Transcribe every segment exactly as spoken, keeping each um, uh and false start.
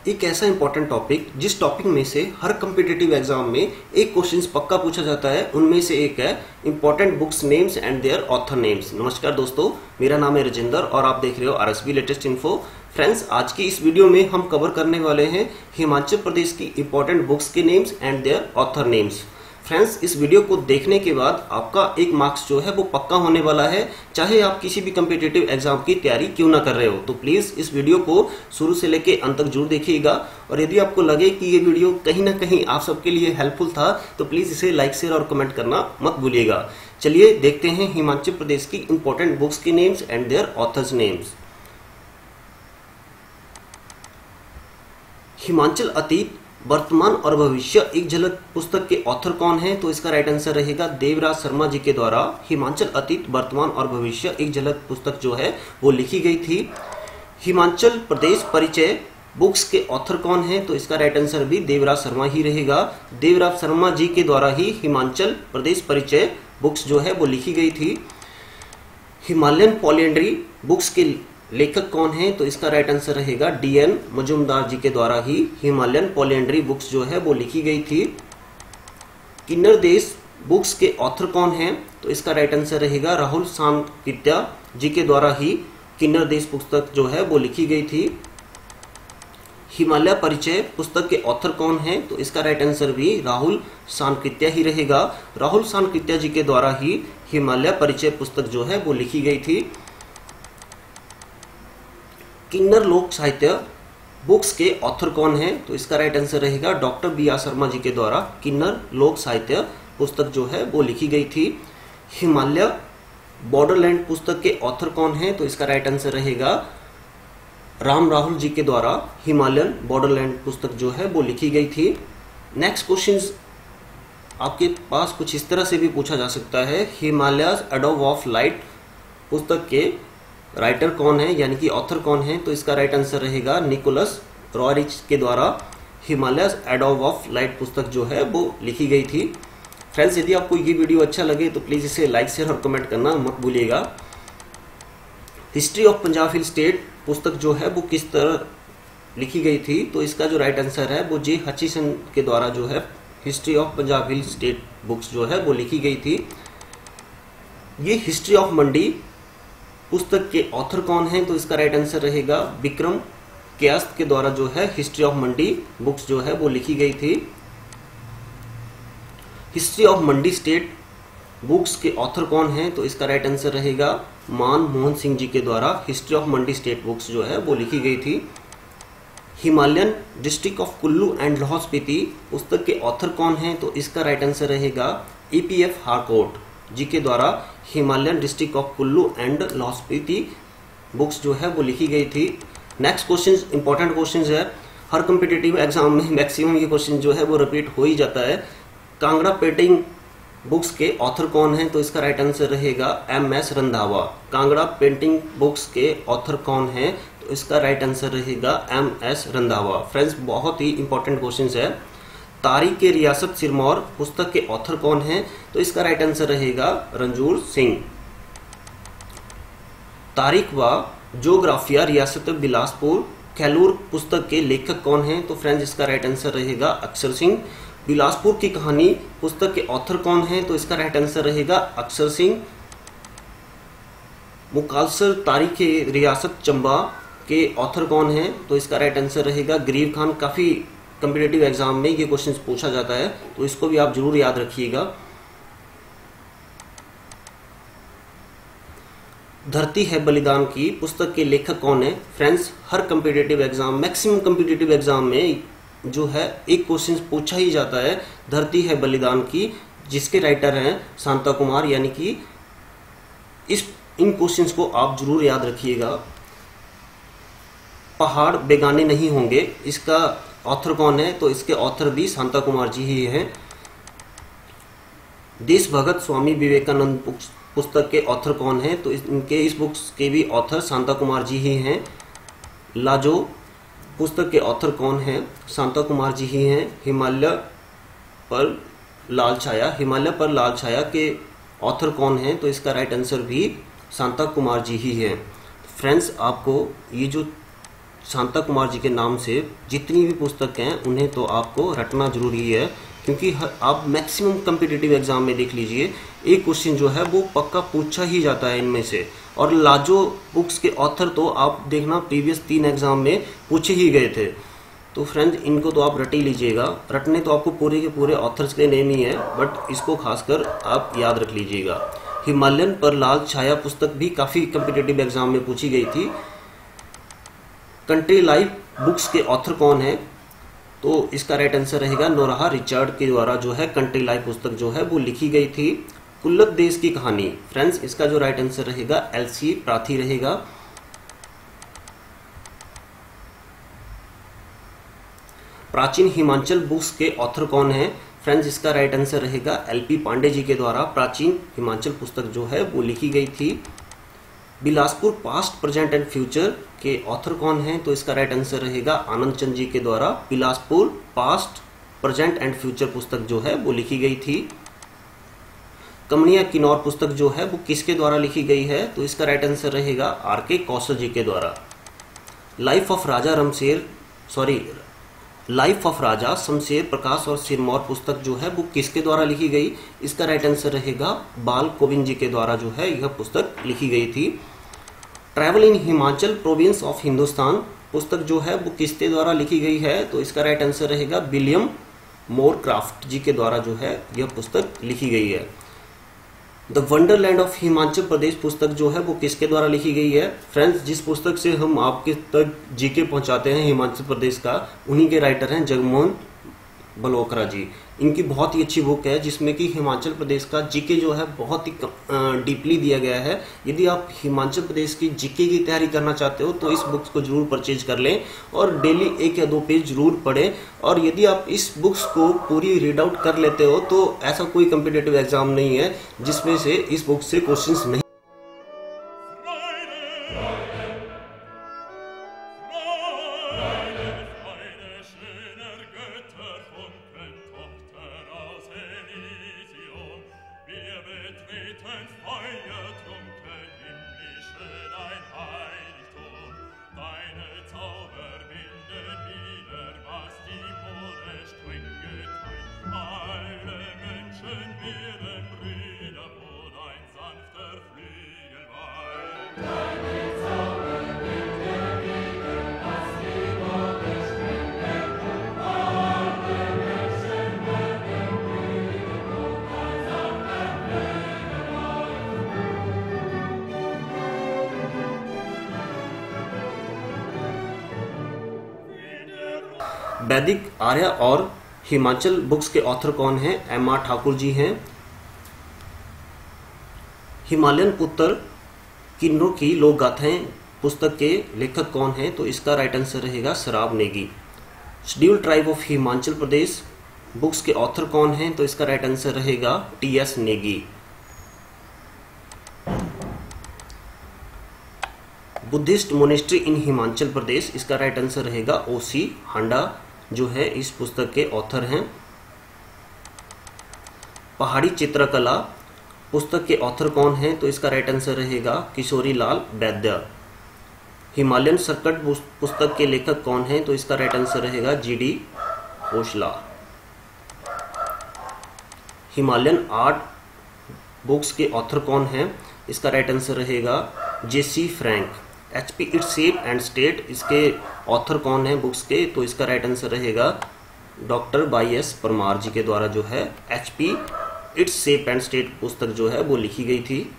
एक ऐसा important topic जिस टॉपिक में से हर कम्पिटिटिव एग्जाम में एक क्वेश्चन पक्का पूछा जाता है, उनमें से एक है important books names and their author names. नमस्कार दोस्तों, मेरा नाम है राजेंद्र और आप देख रहे हो आरएसबी लेटेस्ट इन्फो। फ्रेंड्स, आज की इस वीडियो में हम कवर करने वाले हैं हिमाचल प्रदेश की इंपॉर्टेंट बुक्स के names and their author names. Friends, इस वीडियो को देखने के बाद आपका एक मार्क्स जो है वो पक्का होने वाला है, चाहे आप किसी भी कम्पिटिटिव एग्जाम की तैयारी क्यों ना कर रहे हो। तो प्लीज इस वीडियो को शुरू से लेके अंत तक जरूर देखिएगा और यदि आपको लगे कि ये वीडियो कहीं ना कहीं आप सबके लिए हेल्पफुल था तो प्लीज इसे लाइक शेयर और कमेंट करना मत भूलिएगा। चलिए देखते हैं हिमाचल प्रदेश की इंपॉर्टेंट बुक्स की names and their authors names. Himachal अतीत, वर्तमान और भविष्य एक झलक पुस्तक के ऑथर कौन है? तो इसका राइट आंसर रहेगा देवराज शर्मा जी के द्वारा हिमाचल अतीत, वर्तमान और भविष्य एक झलक पुस्तक जो है वो लिखी गई थी। हिमाचल प्रदेश परिचय बुक्स के ऑथर कौन है? तो इसका राइट आंसर भी देवराज शर्मा ही रहेगा। देवराज शर्मा जी के द्वारा ही हिमाचल प्रदेश परिचय बुक्स जो है वो लिखी गई थी। हिमालयन पॉलिएंड्री बुक्स के लेखक कौन है? तो इसका राइट आंसर रहेगा डी एन मजुमदार जी के द्वारा ही हिमालयन पॉलिएंड्री बुक्स जो है वो लिखी गई थी। किन्नर देश बुक्स के ऑथर कौन है? तो इसका राइट आंसर रहेगा राहुल सांकृत्या जी के द्वारा ही किन्नर देश पुस्तक जो है वो लिखी गई थी। हिमालय परिचय पुस्तक के ऑथर कौन है? तो इसका राइट आंसर भी राहुल सांकृत्या ही रहेगा। राहुल सांकृत्या जी के द्वारा ही हिमालय परिचय पुस्तक जो है वो लिखी गई थी। किन्नर लोक साहित्य बुक्स के ऑथर कौन है? तो इसका राइट आंसर रहेगा doctor B R Sharma ji के द्वारा किन्नर लोक साहित्य पुस्तक जो है वो लिखी गई थी। हिमालय बॉर्डरलैंड पुस्तक के ऑथर कौन है? तो इसका राइट आंसर रहेगा राम राहुल जी के द्वारा हिमालयन बॉर्डरलैंड पुस्तक जो है वो लिखी गई थी। नेक्स्ट क्वेश्चन आपके पास कुछ इस तरह से भी पूछा जा सकता है, हिमालयस एडोब ऑफ लाइट पुस्तक के राइटर कौन है, यानी कि ऑथर कौन है? तो इसका राइट आंसर रहेगा निकोलस रॉयरिच के द्वारा हिमालयस एडोब ऑफ लाइट पुस्तक जो है वो लिखी गई थी। फ्रेंड्स, यदि आपको ये वीडियो अच्छा लगे तो प्लीज इसे लाइक शेयर और कमेंट करना मत भूलिएगा। History of Punjab hill state पुस्तक जो है वो किस तरह लिखी गई थी? तो इसका जो राइट आंसर है वो जे हचिसन के द्वारा जो है history of Punjab hill state books जो है वो लिखी गई थी। ये हिस्ट्री ऑफ मंडी पुस्तक के ऑथर कौन है? तो इसका राइट आंसर रहेगा विक्रम क्यास्त के द्वारा जो है हिस्ट्री ऑफ मंडी बुक्स जो है वो लिखी गई थी। History of Mandi state books के ऑथर कौन है? तो इसका राइट आंसर रहेगा मान मोहन सिंह जी के द्वारा history of Mandi state books जो है वो लिखी गई थी। Himalayan district of Kullu and Lahaul Spiti पुस्तक के ऑथर कौन है? तो इसका राइट आंसर रहेगा E P F Harcourt ji के द्वारा Himalayan district of Kullu and Lahaul Spiti books जो है वो लिखी गई थी। नेक्स्ट क्वेश्चन इंपॉर्टेंट क्वेश्चन है, हर कम्पिटिटिव एग्जाम में मैक्सिमम ये क्वेश्चन जो है वो रिपीट हो ही जाता है। कांगड़ा पेंटिंग बुक्स के ऑथर कौन है? तो इसका राइट आंसर रहेगा M S Randhawa. Kangra painting books के ऑथर कौन है? तो इसका राइट आंसर रहेगा एम एस रंधावा। फ्रेंड्स, बहुत ही इंपॉर्टेंट क्वेश्चन है। तारीख के रियासत सिरमौर पुस्तक के ऑथर कौन है? तो इसका राइट आंसर रहेगा रणजूर सिंह। तारीख व ज्योग्राफिया रियासत बिलासपुर कैलूर पुस्तक के लेखक कौन है? तो फ्रेंड्स, इसका राइट आंसर रहेगा अक्षर सिंह। बिलासपुर की कहानी पुस्तक के ऑथर कौन है? तो इसका राइट आंसर रहेगा अक्षर सिंह। मुकालसर तारीख के रियासत चंबा के ऑथर कौन है? तो इसका राइट आंसर रहेगा गरीब खान। काफी कम्पिटिटिव एग्जाम में ये क्वेश्चन पूछा जाता है, तो इसको भी आप जरूर याद रखिएगा। धरती है बलिदान की पुस्तक के लेखक कौन है? फ्रेंड्स, हर competitive exam maximum competitive exam में जो है एक क्वेश्चन पूछा ही जाता है धरती है बलिदान की, जिसके राइटर हैं शांता कुमार, यानी कि इस इन क्वेश्चंस को आप जरूर याद रखिएगा। पहाड़ बेगाने नहीं होंगे, इसका ऑथर कौन है? तो इसके ऑथर भी शांता कुमार जी ही हैं। देशभगत स्वामी विवेकानंद पुस्तक के ऑथर कौन है? तो इनके इस बुक्स के भी ऑथर शांता कुमार जी ही हैं। लाजो पुस्तक के ऑथर कौन है? शांता कुमार जी ही हैं। हिमालय पर लाल छाया हिमालय पर लाल छाया के ऑथर कौन है? तो इसका राइट आंसर भी शांता कुमार जी ही है। फ्रेंड्स, आपको ये जो शांता कुमार जी के नाम से जितनी भी पुस्तक हैं उन्हें तो आपको रटना जरूरी है, क्योंकि आप मैक्सिमम कम्पिटिटिव एग्जाम में देख लीजिए एक क्वेश्चन जो है वो पक्का पूछा ही जाता है इनमें से। और लाजो बुक्स के ऑथर तो आप देखना प्रीवियस तीन एग्जाम में पूछे ही गए थे। तो फ्रेंड्स इनको तो आप रट ही लीजिएगा। रटने तो आपको पूरे के पूरे ऑथर्स के नेम ही है, बट इसको खासकर आप याद रख लीजिएगा। हिमालयन पर लाल छाया पुस्तक भी काफी कम्पिटिटिव एग्जाम में पूछी गई थी। कंट्री लाइफ बुक्स के ऑथर कौन है? तो इसका राइट आंसर रहेगा नोराहा रिचर्ड के द्वारा जो है कंट्री लाइफ पुस्तक जो है वो लिखी गई थी। कुल्लत देश की कहानी, फ्रेंड्स इसका जो राइट आंसर रहेगा एलसी प्राथी रहेगा। प्राचीन हिमाचल बुक्स के ऑथर कौन है? फ्रेंड्स इसका राइट आंसर रहेगा एलपी पांडे जी के द्वारा प्राचीन हिमाचल पुस्तक जो है वो लिखी गई थी। Bilaspur past present and future के ऑथर कौन है? तो इसका राइट आंसर रहेगा आनंद चंद जी के द्वारा Bilaspur past present and future पुस्तक जो है वो लिखी गई थी। कमनिया किन्नौर पुस्तक जो है वो किसके द्वारा लिखी गई है? तो इसका राइट आंसर रहेगा आर के कौशल जी के द्वारा। Life of Raja Ramsher sorry life of Raja Shamsher Prakash और सिरमौर पुस्तक जो है वो किसके द्वारा लिखी गई? इसका राइट आंसर रहेगा बाल गोविंद जी के द्वारा जो है यह पुस्तक लिखी गई थी। Travel in Himachal province of Hindustan पुस्तक जो है वो किसके द्वारा लिखी गई है? तो इसका राइट आंसर रहेगा विलियम मोरक्राफ्ट जी के द्वारा जो है यह पुस्तक लिखी गई है। The wonderland of Himachal Pradesh पुस्तक जो है वो किसके द्वारा लिखी गई है? फ्रेंड्स जिस पुस्तक से हम आपके तक जीके पहुंचाते हैं हिमाचल प्रदेश का, उन्हीं के राइटर हैं जगमोहन बलोकरा जी। इनकी बहुत ही अच्छी बुक है जिसमें कि हिमाचल प्रदेश का जीके जो है बहुत ही डीपली दिया गया है। यदि आप हिमाचल प्रदेश की जीके की तैयारी करना चाहते हो तो इस बुक्स को जरूर परचेज कर लें और डेली एक या दो पेज जरूर पढ़ें। और यदि आप इस बुक्स को पूरी रीड आउट कर लेते हो तो ऐसा कोई कम्पिटिटिव एग्जाम नहीं है जिसमें से इस बुक से क्वेश्चंस नहीं वैदिक आर्य और हिमाचल बुक्स के ऑथर कौन हैं? एम आर ठाकुर जी हैं। हिमालयन पुत्र किन्नरों की लोक गाथाएं पुस्तक के लेखक कौन हैं? तो इसका राइट आंसर रहेगा शराब Negi. Scheduled tribe of Himachal Pradesh books के ऑथर कौन हैं? तो इसका राइट आंसर रहेगा T S Negi. Buddhist monastery in Himachal Pradesh, इसका राइट आंसर रहेगा ओ सी हांडा जो है इस पुस्तक के ऑथर हैं। पहाड़ी चित्रकला पुस्तक के ऑथर कौन हैं? तो इसका राइट आंसर रहेगा किशोरी लाल वैद्य। हिमालयन सर्कट पुस्तक के लेखक कौन हैं? तो इसका राइट आंसर रहेगा G D Oshla. Himalayan art books के ऑथर कौन हैं? इसका राइट आंसर रहेगा J C Frank. H P its shape and state इसके ऑथर कौन है बुक्स के? तो इसका राइट आंसर रहेगा doctor Y S Parmar ji के द्वारा जो है H P its shape and state पुस्तक जो है वो लिखी गई थी।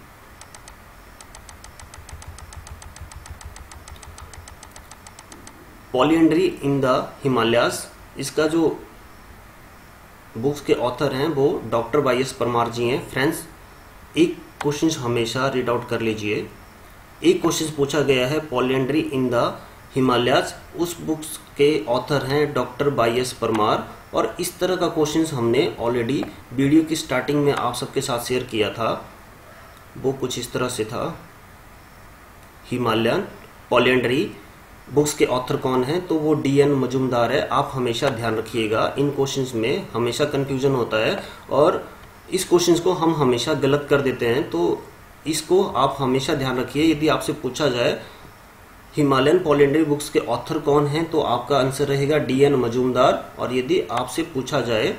पॉलिएंड्री इन द हिमालयाज, इसका जो बुक्स के ऑथर हैं वो doctor Y S Parmar ji हैं। फ्रेंड्स एक क्वेश्चन हमेशा रीड आउट कर लीजिए। एक क्वेश्चन पूछा गया है पॉलिएंड्री इन द हिमालयाज, उस बुक्स के ऑथर हैं डॉक्टर बाई एस परमार। और इस तरह का क्वेश्चन हमने ऑलरेडी वीडियो की स्टार्टिंग में आप सबके साथ शेयर किया था। वो कुछ इस तरह से था, हिमालयन पॉलिएंड्री बुक्स के ऑथर कौन है? तो वो डी एन मजुमदार है। आप हमेशा ध्यान रखिएगा, इन क्वेश्चंस में हमेशा कंफ्यूजन होता है और इस क्वेश्चंस को हम हमेशा गलत कर देते हैं, तो इसको आप हमेशा ध्यान रखिए। यदि आपसे पूछा जाए हिमालयन पॉलिंड्री बुक्स के ऑथर कौन हैं? तो आपका आंसर रहेगा डी एन मजूमदार। और यदि आपसे पूछा जाए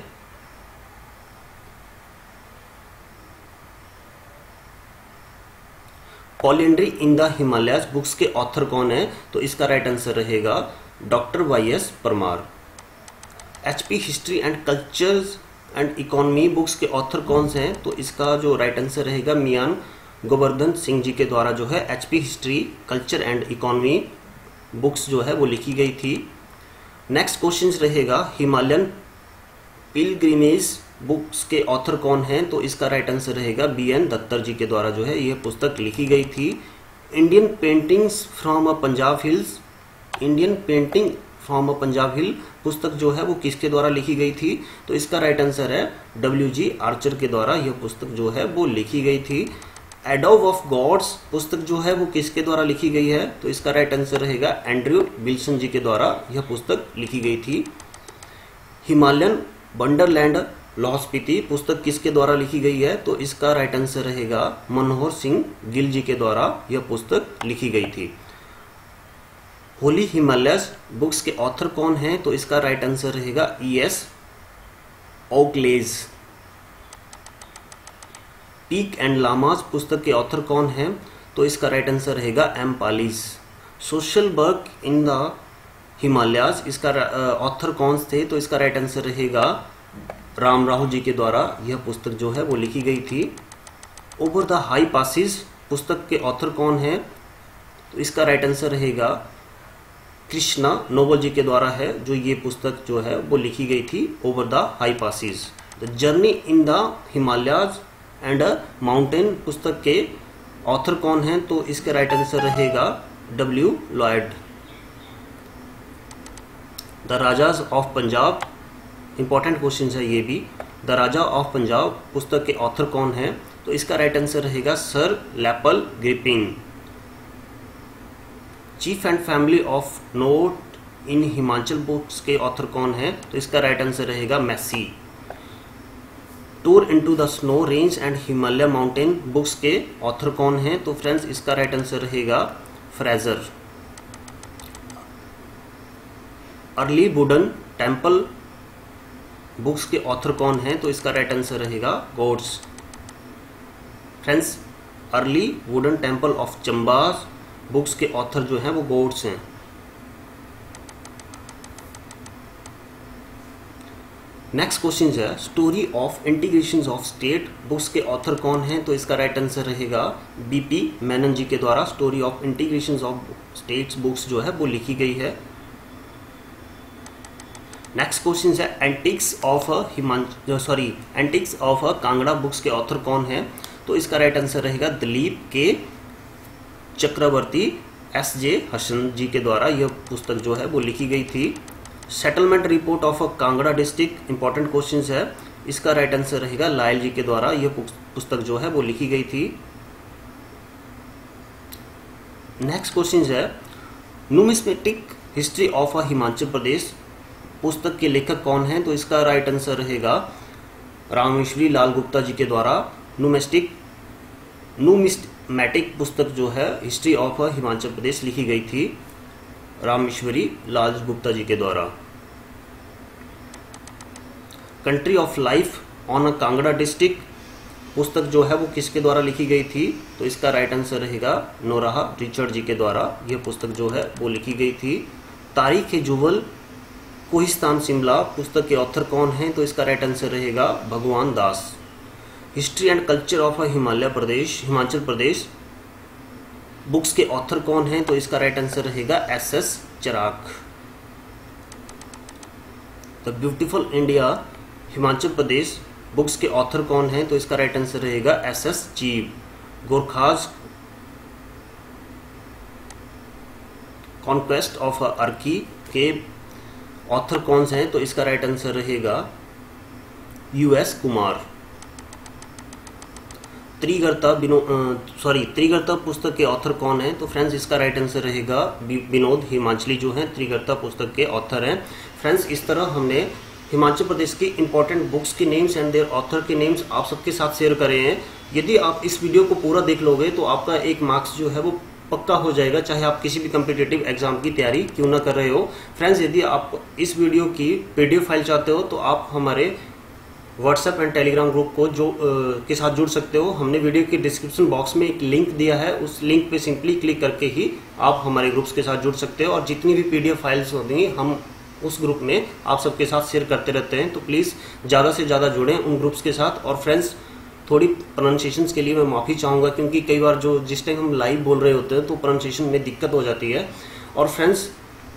polyandry in the Himalayas books के ऑथर कौन है? तो इसका राइट आंसर रहेगा doctor Y S Parmar. HP history and cultures and economy books के ऑथर कौन से हैं? तो इसका जो राइट आंसर रहेगा मियान गोवर्धन सिंह जी के द्वारा जो है HP history culture and economy books जो है वो लिखी गई थी। नेक्स्ट क्वेश्चन रहेगा हिमालयन पिलग्रिमेज बुक्स के ऑथर कौन हैं? तो इसका राइट आंसर रहेगा बी एन दत्तर जी के द्वारा जो है यह पुस्तक लिखी गई थी। Indian paintings from a Punjab hills, Indian painting from a Punjab hill पुस्तक जो है वो किसके द्वारा लिखी गई थी? तो इसका राइट आंसर है डब्ल्यू जी आर्चर के द्वारा यह पुस्तक जो है वो लिखी गई थी। एडोव ऑफ गॉड्स पुस्तक जो है वो किसके द्वारा लिखी गई है? तो इसका राइट आंसर रहेगा एंड्रयू विल्सन जी के द्वारा यह पुस्तक लिखी गई थी। हिमालयन वंडरलैंड लाहौल-स्पीति पुस्तक किसके द्वारा लिखी गई है? तो इसका राइट आंसर रहेगा मनोहर सिंह गिल जी के द्वारा यह पुस्तक लिखी गई थी। होली हिमालयस बुक्स के ऑथर कौन हैं? तो इसका राइट आंसर रहेगा E S Oakley. Peak and lamas पुस्तक के ऑथर कौन हैं? तो इसका राइट आंसर रहेगा M Pallis. Social work in the Himalayas इसका ऑथर कौन थे? तो इसका राइट आंसर रहेगा राम राव जी के द्वारा यह पुस्तक जो है वो लिखी गई थी। ओवर द हाई पासिस पुस्तक के ऑथर कौन है? तो इसका राइट आंसर रहेगा कृष्णा नोबल जी के द्वारा है जो ये पुस्तक जो है वो लिखी गई थी over the high passes. The journey in the Himalayas and mountain पुस्तक के ऑथर कौन है? तो इसका राइट आंसर रहेगा W Lloyd. The rajas of Punjab important question है ये भी। द राजा ऑफ पंजाब पुस्तक के ऑथर कौन है? तो इसका राइट आंसर रहेगा sir Lepel Griffin. Chief and family of note in Himachal books के ऑथर कौन है? तो इसका राइट आंसर रहेगा Massey. Tour into the snow range and Himalaya mountain books के ऑथर कौन है? तो फ्रेंड्स इसका राइट आंसर रहेगा Fraser. Early wooden temple books के ऑथर कौन है? तो इसका राइट आंसर रहेगा Goetz. Friends early wooden temple of Chambas books के ऑथर जो हैं वो गोड्स हैं। नेक्स्ट क्वेश्चन है story of integration of state books के ऑथर कौन है? तो इसका राइट आंसर रहेगा बीपी मेनन जी के द्वारा story of integration of states books जो है वो लिखी गई है। नेक्स्ट क्वेश्चन है antics of Himachal sorry antics of Kangra books के ऑथर कौन है? तो इसका राइट आंसर रहेगा दिलीप के चक्रवर्ती एस जे हसन जी के द्वारा यह पुस्तक जो है वो लिखी गई थी। Settlement report of Kangra district important question है, इसका राइट आंसर रहेगा लायल जी के द्वारा यह पुस्तक जो है वो लिखी गई थी। नेक्स्ट क्वेश्चन है numismatic history of Himachal Pradesh पुस्तक के लेखक कौन है? तो इसका राइट आंसर रहेगा रामेश्वरी लाल गुप्ता जी के द्वारा न्यूमेस्टिक न्यूमिस्मेटिक पुस्तक जो है हिस्ट्री ऑफ हिमाचल प्रदेश लिखी गई थी रामेश्वरी लाल गुप्ता जी के द्वारा। Country of life on a Kangra district पुस्तक जो है वो किसके द्वारा लिखी गई थी? तो इसका राइट आंसर रहेगा नोराहा रिचर्ड जी के द्वारा यह पुस्तक जो है वो लिखी गई थी। तारीख ए जुवल कोहिस्तान शिमला पुस्तक के ऑथर कौन है? तो इसका राइट आंसर रहेगा Bhagwan Das. History and culture of Himalaya Pradesh Himachal Pradesh books के ऑथर कौन है? तो इसका राइट आंसर रहेगा S S Charak. The beautiful India Himachal Pradesh books के ऑथर कौन है? तो इसका राइट आंसर रहेगा S S Cheeb. Gorkhas conquest of Arki के ऑथर कौन से हैं? तो इसका राइट आंसर रहेगा यूएस कुमार। त्रिगर्ता सॉरी त्रिगर्ता पुस्तक के ऑथर कौन है? तो फ्रेंड्स इसका राइट आंसर रहेगा विनोद हिमाचली जो हैं त्रिगर्ता पुस्तक के ऑथर हैं। फ्रेंड्स इस तरह हमने हिमाचल प्रदेश की इंपॉर्टेंट बुक्स के नेम्स एंड देयर ऑथर के नेम्स आप सबके साथ शेयर करे हैं। यदि आप इस वीडियो को पूरा देख लोगे तो आपका एक मार्क्स जो है वो पक्का हो जाएगा, चाहे आप किसी भी कम्पिटिटिव एग्जाम की तैयारी क्यों ना कर रहे हो। फ्रेंड्स, यदि आप इस वीडियो की पीडीएफ फाइल चाहते हो तो आप हमारे व्हाट्सएप एंड टेलीग्राम ग्रुप को जो आ, के साथ जुड़ सकते हो। हमने वीडियो के डिस्क्रिप्शन बॉक्स में एक लिंक दिया है, उस लिंक पे सिंपली क्लिक करके ही आप हमारे ग्रुप्स के साथ जुड़ सकते हो। और जितनी भी पीडीएफ फाइल्स होती हैं हम उस ग्रुप में आप सबके साथ शेयर करते रहते हैं, तो प्लीज़ ज़्यादा से ज़्यादा जुड़ें उन ग्रुप्स के साथ। और फ्रेंड्स, थोड़ी प्रोनाउंसिएशंस के लिए मैं माफ़ी चाहूँगा, क्योंकि कई बार जो जिस टाइम हम लाइव बोल रहे होते हैं तो प्रोनाउंसिएशन में दिक्कत हो जाती है। और फ्रेंड्स,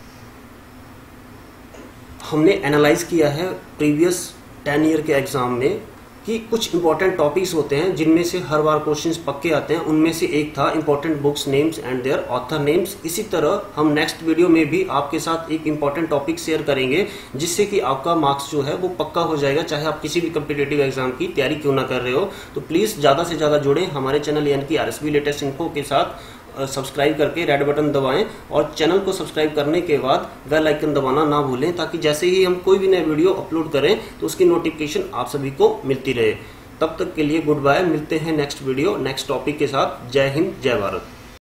हमने एनालाइज किया है प्रीवियस टेन ईयर के एग्जाम में कि कुछ इंपॉर्टेंट टॉपिक्स होते हैं जिनमें से हर बार क्वेश्चंस पक्के आते हैं। उनमें से एक था important books names and their author names. इसी तरह हम नेक्स्ट वीडियो में भी आपके साथ एक इंपॉर्टेंट टॉपिक शेयर करेंगे, जिससे कि आपका मार्क्स जो है वो पक्का हो जाएगा, चाहे आप किसी भी कम्पिटिटिव एग्जाम की तैयारी क्यों ना कर रहे हो। तो प्लीज़ ज़्यादा से ज़्यादा जुड़ें हमारे चैनल यानी कि आरएसबी लेटेस्ट इन्फो के साथ। सब्सक्राइब करके रेड बटन दबाएं और चैनल को सब्सक्राइब करने के बाद बेल आइकन दबाना ना भूलें, ताकि जैसे ही हम कोई भी नया वीडियो अपलोड करें तो उसकी नोटिफिकेशन आप सभी को मिलती रहे। तब तक के लिए गुड बाय, मिलते हैं नेक्स्ट वीडियो नेक्स्ट टॉपिक के साथ। जय हिंद, जय भारत।